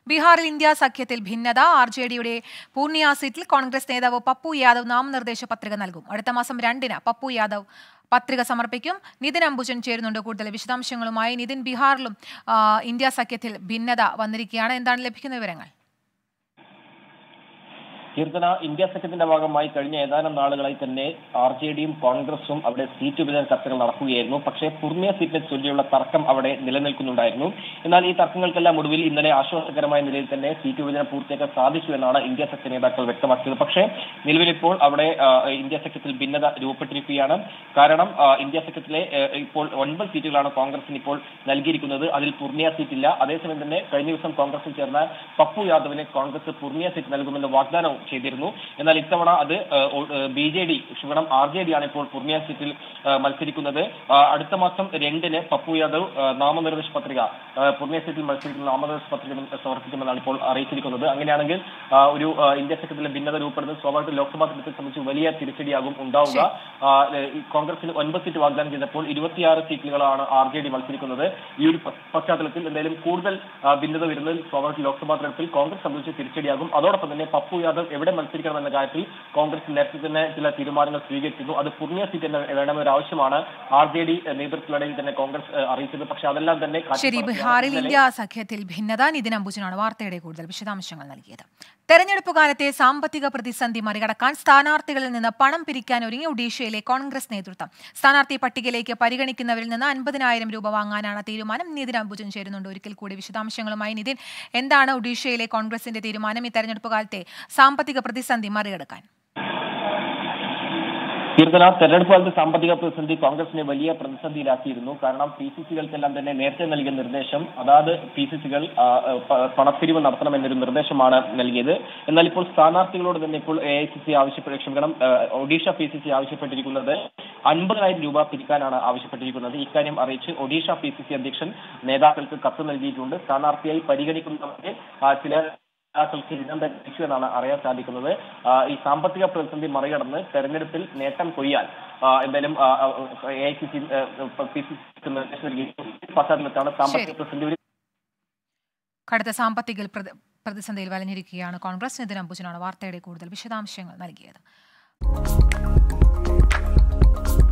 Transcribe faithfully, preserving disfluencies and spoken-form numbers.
ബീഹാറിൽ ഇന്ത്യ സഖ്യത്തിൽ ഭിന്നത. R J ഡിയുടെ പൂർണിയ സീറ്റിൽ കോൺഗ്രസ് നേതാവ് പപ്പു യാദവ് നാമനിർദ്ദേശ പത്രിക നൽകും. അടുത്ത മാസം രണ്ടിന് പപ്പു യാദവ് പത്രിക സമർപ്പിക്കും. നിതിൻ അംബുജൻ ചേരുന്നുണ്ട് കൂടുതൽ വിശദാംശങ്ങളുമായി. നിതിൻ, ബീഹാറിലും ഇന്ത്യ സഖ്യത്തിൽ ഭിന്നത വന്നിരിക്കുകയാണ്. എന്താണ് ലഭിക്കുന്ന വിവരങ്ങൾ? കീർത്തന, ഇന്ത്യ സഖ്യത്തിന്റെ ഭാഗമായി കഴിഞ്ഞ ഏതാനും നാളുകളായി തന്നെ ആർ ജെ ഡിയും കോൺഗ്രസും അവിടെ സീറ്റ് വിഭജന ചർച്ചകൾ നടക്കുകയായിരുന്നു. പക്ഷേ പൂർണിയ സീറ്റിനെ ചൊല്ലിയുള്ള തർക്കം അവിടെ നിലനിൽക്കുന്നുണ്ടായിരുന്നു. എന്നാൽ ഈ തർക്കങ്ങൾക്കെല്ലാം ഒടുവിൽ ഇന്നലെ ആശ്വാസകരമായ നിലയിൽ തന്നെ സീറ്റ് വിഭജനം പൂർത്തിയാക്കാൻ സാധിച്ചു എന്നാണ് ഇന്ത്യ സഖ്യ നേതാക്കൾ വ്യക്തമാക്കിയത്. പക്ഷേ നിലവിലിപ്പോൾ അവിടെ ഇന്ത്യ സഖ്യത്തിൽ ഭിന്നത രൂപപ്പെട്ടിരിക്കുകയാണ്. കാരണം ഇന്ത്യ സഖ്യത്തിലെ ഇപ്പോൾ ഒൻപത് സീറ്റുകളാണ് കോൺഗ്രസിന് ഇപ്പോൾ നൽകിയിരിക്കുന്നത്. അതിൽ പൂർണിയ സീറ്റില്ല. അതേസമയം തന്നെ കഴിഞ്ഞ ദിവസം കോൺഗ്രസിൽ ചേർന്ന പപ്പു യാദവിന് കോൺഗ്രസ് പൂർണിയ സീറ്റ് നൽകുമെന്ന വാഗ്ദാനം ചെയ്തിരുന്നു. എന്നാൽ ഇത്തവണ അത് ബി ജെ ഡി ക്ഷമിക്കണം ആർ ജെ ഡി ആണ് ഇപ്പോൾ പൂർണിയ സീറ്റിൽ മത്സരിക്കുന്നത്. അടുത്ത മാസം രണ്ടിന് പപ്പു യാദവ് നാമനിർദ്ദേശ പത്രിക പൂർണിയ സീറ്റിൽ മത്സരിക്കുന്ന നാമനിർദ്ദേശ പത്രിക സമർപ്പിക്കുമെന്നാണ് ഇപ്പോൾ അറിയിച്ചിരിക്കുന്നത്. അങ്ങനെയാണെങ്കിൽ ഒരു ഇന്ത്യ സഖ്യത്തിലെ ഭിന്നത രൂപപ്പെടുന്നത് സ്വാഭാവിക ലോക്സഭാ തെരഞ്ഞെടുപ്പിനെ സംബന്ധിച്ച് വലിയ തിരിച്ചടിയാകും ഉണ്ടാവുക. കോൺഗ്രസിന് ഒൻപത് സീറ്റ് വാഗ്ദാനം ചെയ്തപ്പോൾ ഇരുപത്തിയാറ് സീറ്റുകളാണ് ആർ ജെ ഡി മത്സരിക്കുന്നത്. ഈ ഒരു പശ്ചാത്തലത്തിൽ എന്തായാലും കൂടുതൽ ഭിന്നത വരുന്നതിൽ സ്വാഭാവിക ലോക്സഭാ തെരഞ്ഞെടുപ്പിൽ കോൺഗ്രസ് സംബന്ധിച്ച് തിരിച്ചടിയാകും. അതോടൊപ്പം തന്നെ പപ്പു യാദവ് എവിടെ മത്സരിക്കണമെന്ന കാര്യത്തിൽ കോൺഗ്രസ് നേരത്തെ തന്നെ ചില തീരുമാനങ്ങൾ സ്വീകരിച്ചിരുന്നു. അത് പൂർണിയ സീറ്റ് തന്നെ വേണമെന്നൊരു ആവശ്യമാണ് ആർ ജെ ഡി നേതൃത്വത്തിനിടയിൽ തന്നെ കോൺഗ്രസ് അറിയിച്ചത്. പക്ഷേ അതെല്ലാം തന്നെ ശരി. ബീഹാറിൽ ഇന്ത്യ സഖ്യത്തിൽ ഭിന്നത. നിതിൻ അംബുജനാണ് വാർത്തയുടെ കൂടുതൽ വിശദാംശങ്ങൾ നൽകിയത്. തെരഞ്ഞെടുപ്പ് കാലത്തെ സാമ്പത്തിക പ്രതിസന്ധി മറികടക്കാൻ സ്ഥാനാർത്ഥികളിൽ നിന്ന് പണം പിരിക്കാൻ ഒരുങ്ങി ഒഡീഷയിലെ കോൺഗ്രസ് നേതൃത്വം. സ്ഥാനാർത്ഥി പട്ടികയിലേക്ക് പരിഗണിക്കുന്നവരിൽ നിന്ന് അൻപതിനായിരം രൂപ വാങ്ങാനാണ് തീരുമാനം. നിതിൻ അംബുജൻ ചേരുന്നുണ്ട് ഒരിക്കൽ കൂടി വിശദാംശങ്ങളുമായി. നിതിൻ, എന്താണ് ഒഡീഷയിലെ കോൺഗ്രസിന്റെ തീരുമാനം ഈ തെരഞ്ഞെടുപ്പ് കാലത്തെ സാമ്പത്തിക പ്രതിസന്ധി മറികടക്കാൻ? കീർത്തന, തെരഞ്ഞെടുപ്പ് കാലത്ത് സാമ്പത്തിക പ്രതിസന്ധി കോൺഗ്രസിനെ വലിയ പ്രതിസന്ധിയിലാക്കിയിരുന്നു. കാരണം പി സി സികൾക്കെല്ലാം തന്നെ നേരത്തെ നൽകിയ നിർദ്ദേശം അതാത് പി സി സികൾ പണപ്പിരിവ് നടത്തണമെന്നൊരു നിർദ്ദേശമാണ് നൽകിയത്. എന്നാൽ ഇപ്പോൾ സ്ഥാനാർത്ഥികളോട് തന്നെ ഇപ്പോൾ എ ഐ സി സി ആവശ്യപ്പെട്ട ക്ഷമിക്കണം ഒഡീഷ പി സി സി ആവശ്യപ്പെട്ടിരിക്കുന്നത് അൻപതിനായിരം രൂപ പിരിക്കാനാണ് ആവശ്യപ്പെട്ടിരിക്കുന്നത്. ഇക്കാര്യം അറിയിച്ച് ഒഡീഷ പി സി സി അധ്യക്ഷൻ നേതാക്കൾക്ക് കത്ത് നൽകിയിട്ടുണ്ട്. സ്ഥാനാർത്ഥിയായി പരിഗണിക്കുന്നവരെ ചില ൾക്ക് ഇനം ലഭിച്ചു എന്നാണ് അറിയാൻ സാധിക്കുന്നത്. ഈ സാമ്പത്തിക പ്രതിസന്ധി മറികടന്ന് തെരഞ്ഞെടുപ്പിൽ നേട്ടം കൊയ്യാൻ എന്തായാലും A I C C P C C നിർദ്ദേശം നൽകി പശ്ചാത്തലത്താണ് സാമ്പത്തിക പ്രതിസന്ധി. കടുത്ത സാമ്പത്തിക പ്രതിസന്ധിയിൽ വലഞ്ഞിരിക്കുകയാണ് കോൺഗ്രസ്. നിതിൻ അംബുജനാണ് വാർത്തയുടെ കൂടുതൽ വിശദാംശങ്ങൾ നൽകിയത്.